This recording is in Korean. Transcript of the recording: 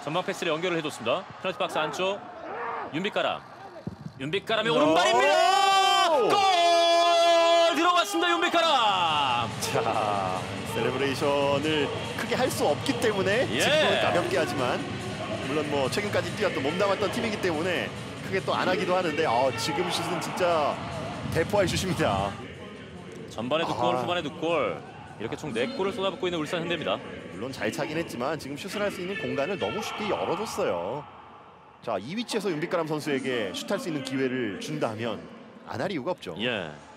전방 패스를 연결을 해줬습니다. 페널티 박스 안쪽 윤빛가람의 오른발입니다. 골 들어갔습니다. 윤빛가람. 자, 셀레브레이션을 크게 할 수 없기 때문에 지금은 가볍게 하지만 물론 뭐 최근까지 뛰었던 몸담았던 팀이기 때문에 크게 또 안 하기도 하는데 지금 슛은 진짜 대포할 슛입니다. 전반에 2골, 후반에 2골 이렇게 총 4골을 쏟아붓고 있는 울산 현대입니다. 물론 잘 차긴 했지만 지금 슛을 할 수 있는 공간을 너무 쉽게 열어줬어요. 자, 이 위치에서 윤빛가람 선수에게 슛할 수 있는 기회를 준다면 안 할 이유가 없죠. 예.